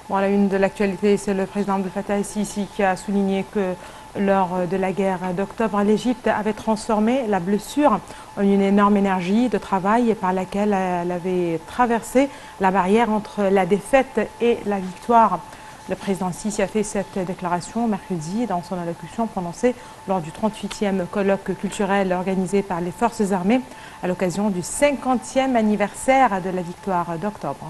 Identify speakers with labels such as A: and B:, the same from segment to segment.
A: Bon, la une de l'actualité, c'est le président Abdel Fattah el-Sisi qui a souligné que lors de la guerre d'octobre, l'Égypte avait transformé la blessure en une énorme énergie de travail par laquelle elle avait traversé la barrière entre la défaite et la victoire. Le président Sisi a fait cette déclaration mercredi dans son allocution prononcée lors du 38e colloque culturel organisé par les forces armées à l'occasion du 50e anniversaire de la victoire d'octobre.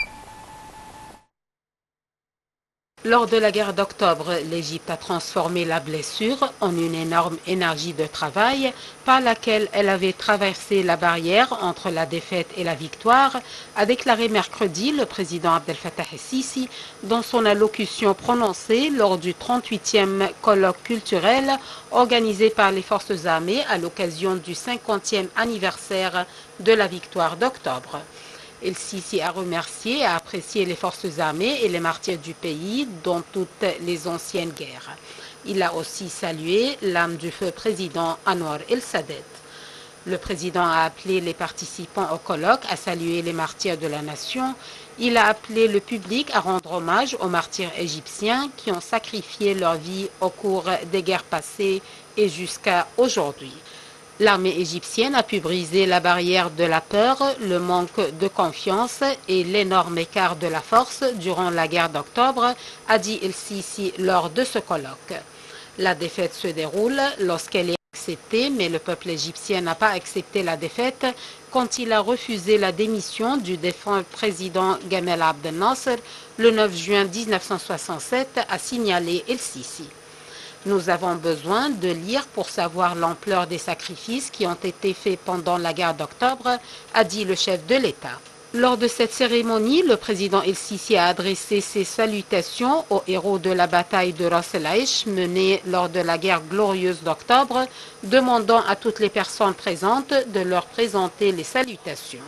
B: Lors de la guerre d'octobre, l'Égypte a transformé la blessure en une énorme énergie de travail par laquelle elle avait traversé la barrière entre la défaite et la victoire, a déclaré mercredi le président Abdel Fattah el-Sisi dans son allocution prononcée lors du 38e colloque culturel organisé par les forces armées à l'occasion du 50e anniversaire de la victoire d'octobre. El-Sisi a remercié et a apprécié les forces armées et les martyrs du pays dans toutes les anciennes guerres. Il a aussi salué l'âme du feu président Anwar el-Sadat. Le président a appelé les participants au colloque à saluer les martyrs de la nation. Il a appelé le public à rendre hommage aux martyrs égyptiens qui ont sacrifié leur vie au cours des guerres passées et jusqu'à aujourd'hui. L'armée égyptienne a pu briser la barrière de la peur, le manque de confiance et l'énorme écart de la force durant la guerre d'octobre, a dit El-Sisi lors de ce colloque. La défaite se déroule lorsqu'elle est acceptée, mais le peuple égyptien n'a pas accepté la défaite quand il a refusé la démission du défunt président Gamal Abdel Nasser le 9 juin 1967, a signalé El-Sisi. Nous avons besoin de lire pour savoir l'ampleur des sacrifices qui ont été faits pendant la guerre d'octobre, a dit le chef de l'État. Lors de cette cérémonie, le président El-Sisi a adressé ses salutations aux héros de la bataille de Ras el-Aïch menée lors de la guerre glorieuse d'octobre, demandant à toutes les personnes présentes de leur présenter les salutations.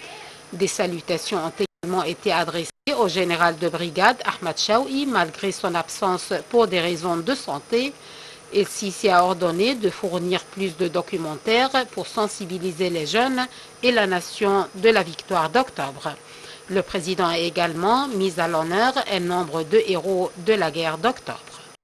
B: Des salutations ont également été adressées au général de brigade Ahmad Chaoui, malgré son absence pour des raisons de santé. El-Sisi a ordonné de fournir plus de documentaires pour sensibiliser les jeunes et la nation de la victoire d'octobre. Le président a également mis à l'honneur un nombre de héros de la guerre d'octobre.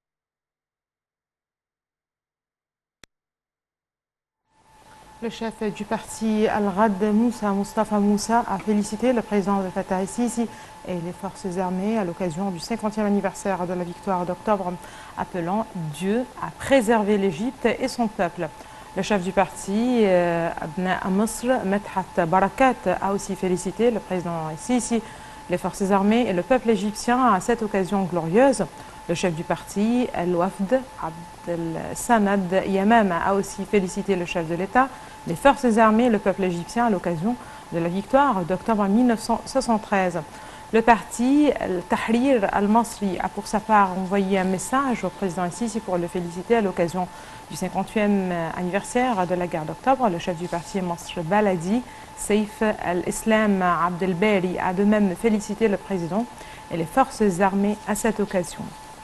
A: Le chef du parti Al-Ghad, Moustapha Moussa, a félicité le président Abdel Fattah el-Sisi et les forces armées à l'occasion du 50e anniversaire de la victoire d'octobre, appelant Dieu à préserver l'Égypte et son peuple. Le chef du parti, Abna Masr, Medhat Barakat, a aussi félicité le président el-Sisi, les forces armées et le peuple égyptien à cette occasion glorieuse. Le chef du parti, Al-Wafd, Abdel Samad Yamam, a aussi félicité le chef de l'État, les forces armées et le peuple égyptien à l'occasion de la victoire d'octobre 1973. Le parti Tahrir al-Masri a pour sa part envoyé un message au président el-Sisi pour le féliciter à l'occasion du 50e anniversaire de la guerre d'octobre. Le chef du parti Masr Baladi, Saif al-Islam Abdelbari, a de même félicité le président et les forces armées à cette occasion.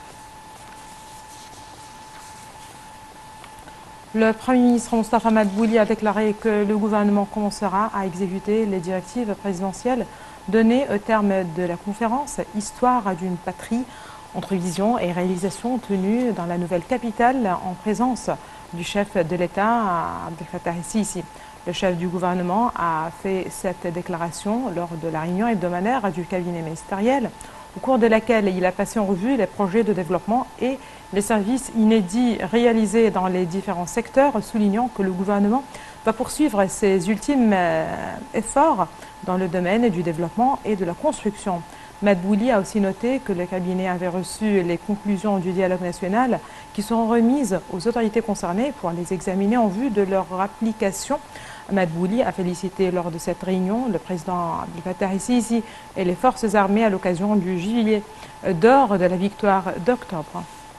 A: Le Premier ministre Moustapha Madbouli a déclaré que le gouvernement commencera à exécuter les directives présidentielles données au terme de la conférence « Histoire d'une patrie » entre vision et réalisation tenue dans la nouvelle capitale en présence du chef de l'État, Abdel Fattah el-Sisi. Le chef du gouvernement a fait cette déclaration lors de la réunion hebdomadaire du cabinet ministériel, au cours de laquelle il a passé en revue les projets de développement et les services inédits réalisés dans les différents secteurs, soulignant que le gouvernement va poursuivre ses ultimes efforts dans le domaine du développement et de la construction. Madbouli a aussi noté que le cabinet avait reçu les conclusions du dialogue national qui seront remises aux autorités concernées pour les examiner en vue de leur application. Madbouli a félicité lors de cette réunion le président Abdel Fattah el-Sisi et les forces armées à l'occasion du jubilé d'or de la victoire d'octobre.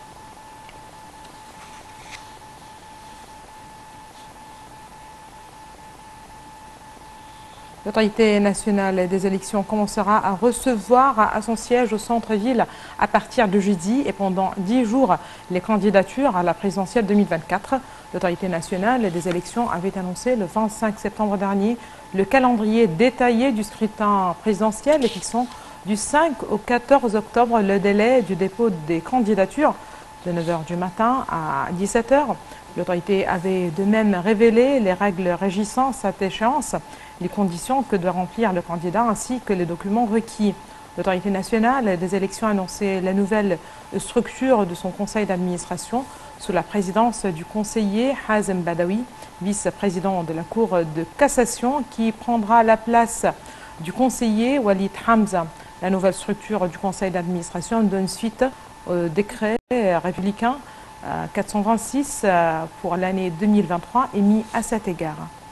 A: L'autorité nationale des élections commencera à recevoir à son siège au centre-ville à partir de jeudi et pendant 10 jours les candidatures à la présidentielle 2024. L'autorité nationale des élections avait annoncé le 25 septembre dernier le calendrier détaillé du scrutin présidentiel fixant Du 5 au 14 octobre, le délai du dépôt des candidatures de 9 h du matin à 17 h. L'autorité avait de même révélé les règles régissant cette échéance, les conditions que doit remplir le candidat ainsi que les documents requis. L'autorité nationale des élections a annoncé la nouvelle structure de son conseil d'administration sous la présidence du conseiller Hazem Badawi, vice-président de la Cour de cassation, qui prendra la place du conseiller Walid Hamza. La nouvelle structure du conseil d'administration donne suite au décret républicain 426 pour l'année 2023 émis à cet égard.